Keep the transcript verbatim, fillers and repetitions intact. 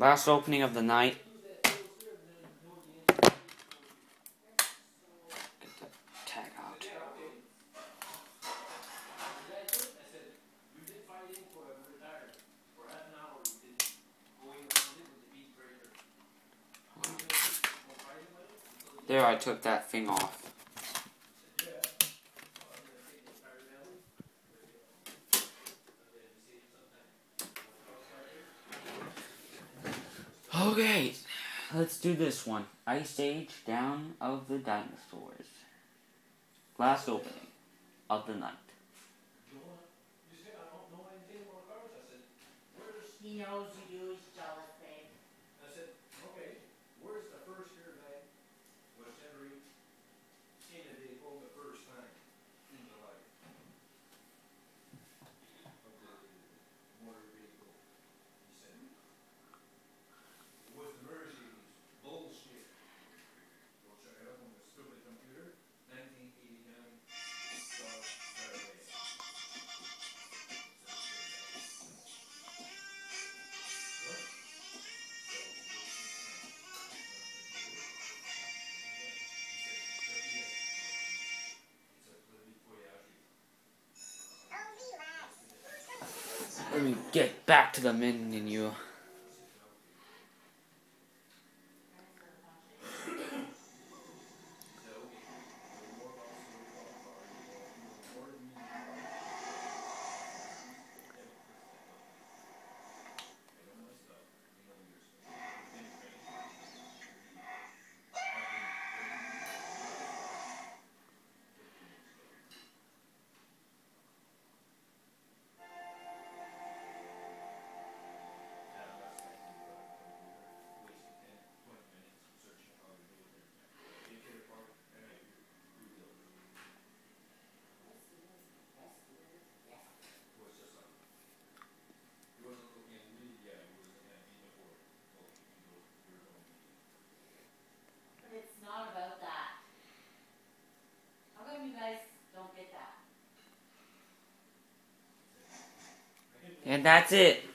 Last opening of the night. Get the tag out. There, I took that thing off. Okay, let's do this one. Ice Age, Dawn of the Dinosaurs. Last opening of the night. He knows you do, he's jealous, babe. I said, okay, where's the first year that was ever seen a vehicle the first time in the life of the motor vehicle? He said, it was the Mercedes. Bullshit. We'll check it up on the stupid computer. nineteen eighty-nine Star Saturday. Let me get back to the menu. It's not about that. How come you guys don't get that? And that's it.